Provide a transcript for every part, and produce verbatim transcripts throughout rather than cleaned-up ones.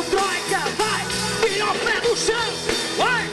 o Troika, vai, tira o pé do chão, vai.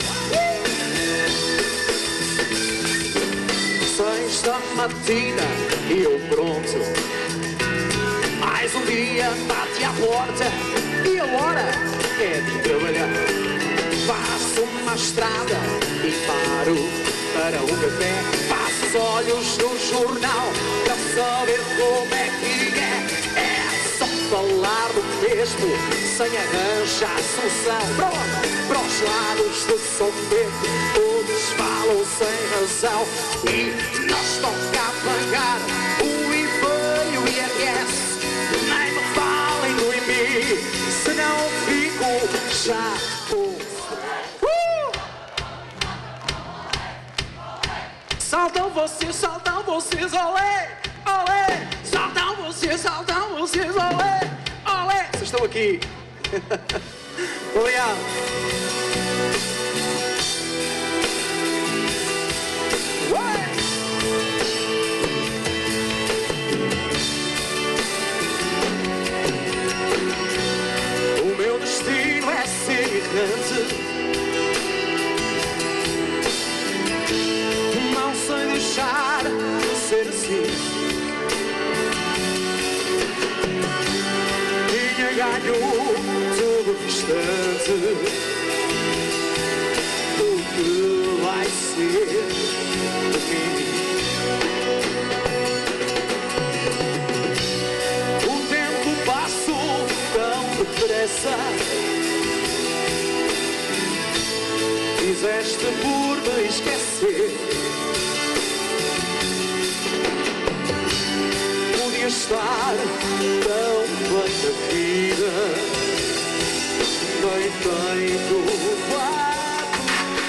Sexta matina e eu pronto. Mais um dia bate à porta e a hora é de trabalhar. Faço uma estrada e paro para um café. Passo os olhos no jornal para saber como é que é. É só falar do mesmo sem arranjar solução. Para onde? Para os lados de São Pedro, todos falam sem razão. E nós toca a pagar o I V A e o I R S. Nem me falem do I M I, senão fico já com... Uh! Saltam vocês, saltam vocês, olé, olé. Saltam vocês, saltam vocês, olé, olé. Vocês estão aqui. Obrigado. O meu destino é ser errante. Não sei deixar de ser assim. Tinha ganho todo o instante. O que vai ser de mim? O tempo passa tão depressa. Fizeste por me esquecer. Podia estar tão bem na vida, bem feito quatro.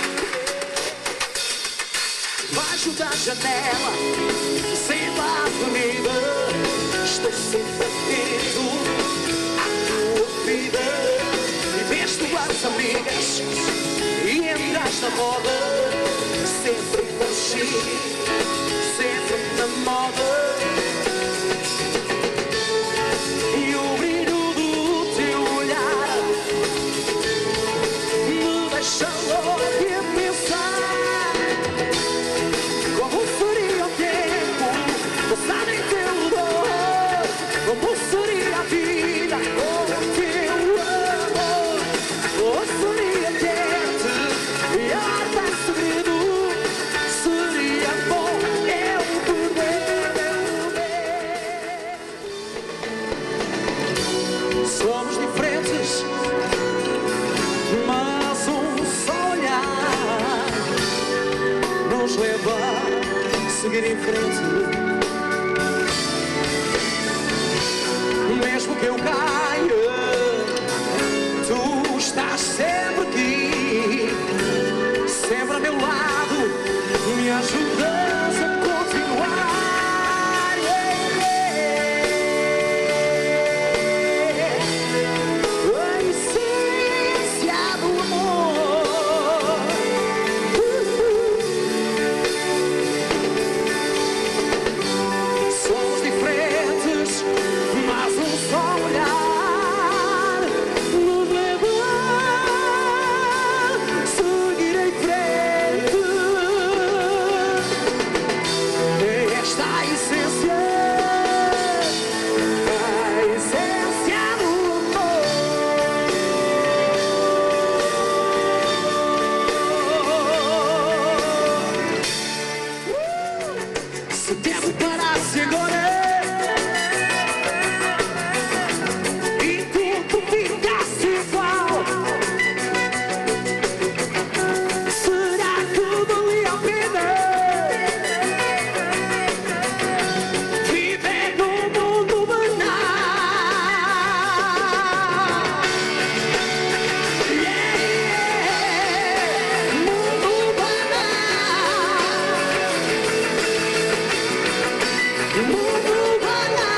Debaixo da janela, sempre à avenida, estou sempre atento à tua vida. E vês tuas amigas e entras na moda, sempre paixinho, sempre na moda. E o brilho do teu olhar me deixa louco a pensar como seria o tempo passado em teu lugar, como seria a vida com o teu amor, como seria ter-te e dar segredo, seria bom eu poder ver. Somos diferentes, mas um só olhar nos leva a seguir em frente. Mesmo que eu caia, tu estás sempre aqui, sempre ao meu lado, me ajudas a continuar. Yeah, yeah. A essência do amor. Uh-huh. Somos diferentes, mas um só olhar nos leva a seguir em frente. É esta a essência, a essência do amor. Se o tempo parasse agora e tudo ficasse igual, será que valia a pena viver num mundo banal? Yeah, mundo banal, mundo banal.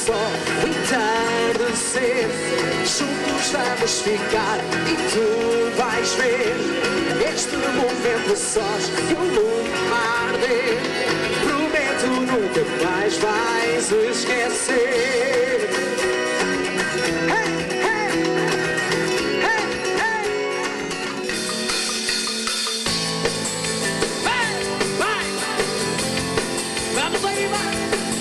sol entardecer, juntos vamos ficar e tu vais ver este momento sós e o mundo arder. Prometo nunca mais vais esquecer. Hey, hey, hey, hey. Vai, vai, vamos aí, vai.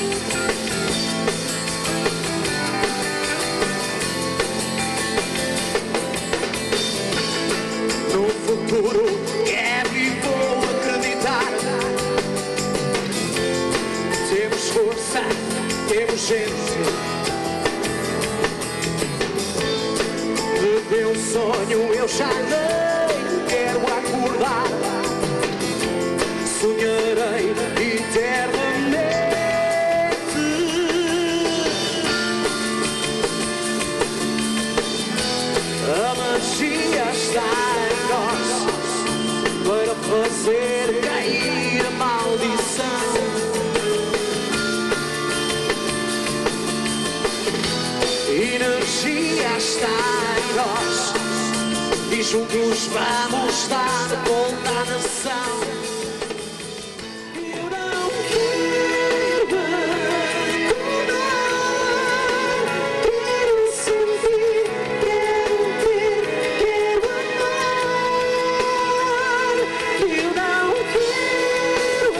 No futuro quero e vou acreditar. Temos força, temos gente. De teu sonho eu já nem quero acordar. Sonharei eternamente. A magia está em nós para fazer cair a maldição. Energia está em nós e juntos vamos dar conta à nação. Eu não quero acordar, quero sentir, quero ter, quero amar. Eu não quero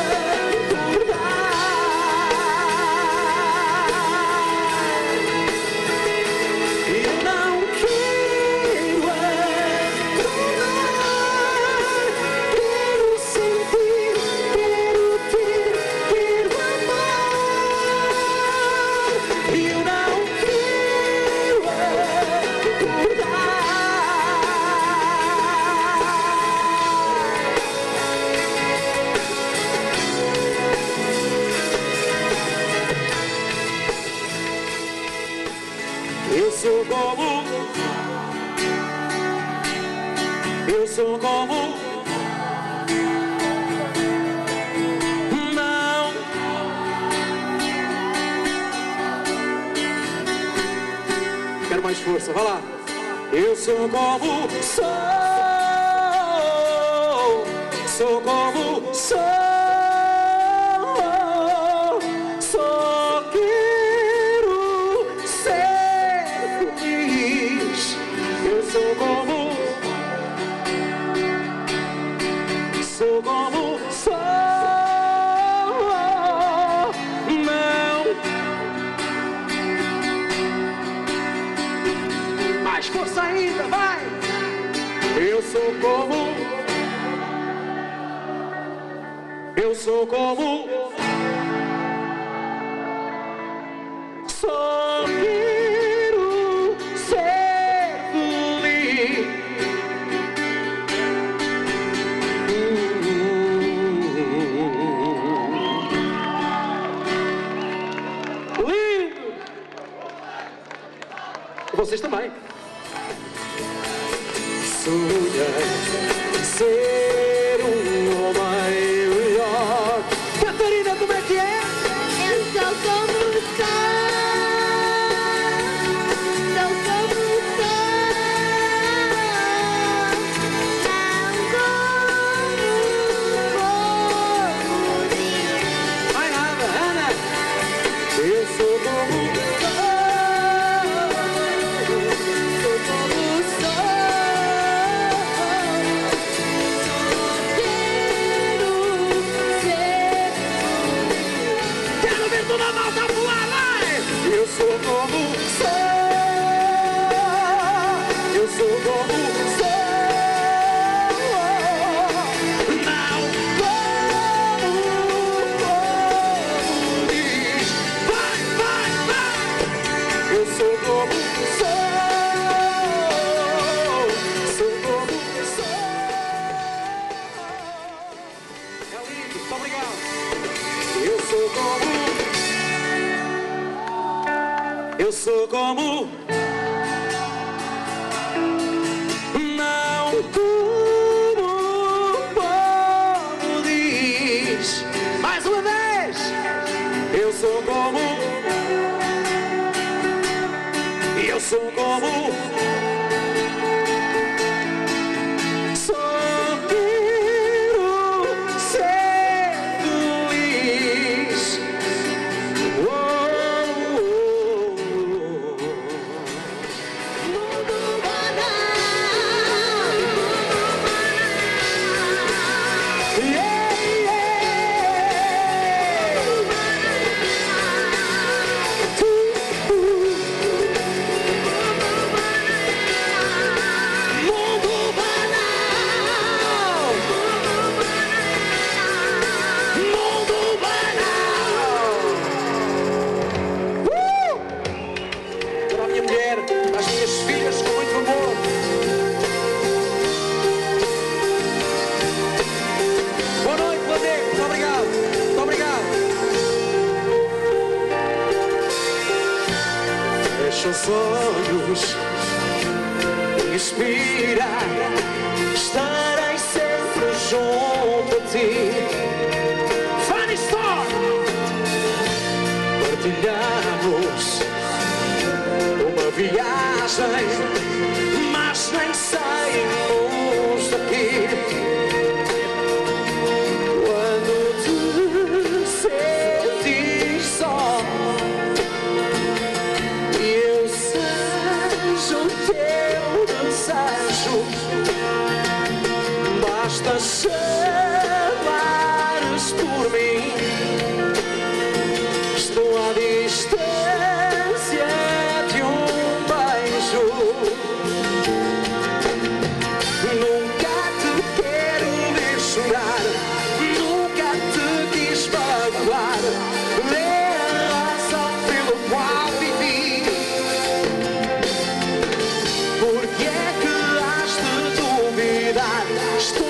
Eu sou como, eu sou como, não. Quero mais força, vai lá. Eu sou como sou, sou como sou. Sou como, sou como sou, não. Mais força ainda, vai. Eu sou como, eu sou como, só quero ser. Vocês também. Sonhei ser um homem melhor. Catarina, como é que é? Eu sou como o sol, sou como o sol, não como o dia. Vai nada, Ana. Eu sou como o toda malta pular, vai! Eu sou como sou, eu sou como sou, não como, como diz. Vai, vai, vai! Eu sou como sou, sou como sou. É lindo, muito obrigado. Eu sou como, eu sou como, não como o povo diz. Mais uma vez. Eu sou como, Eu sou como só quero ser feliz. Oh, oh, oh. Mundo banal. Yeah, yeah. Mundo banal. Mundo banal. Uh! Para a minha mulher, às minhas filhas, com muito amor. Boa noite, Plateia. Muito obrigado. Muito obrigado. Fecha os olhos, inspira, estarei sempre junto a ti. Funny Star! Partilhamos uma viagem, mas nem saímos daqui. Quando te sentes só, eu seja o teu desejo, basta chamares por mim. Estou à distância de um beijo. Nunca te quero ver chorar, nunca te quis magoar. É a razão pelo qual vivi. Porque é que has de duvidar? Estou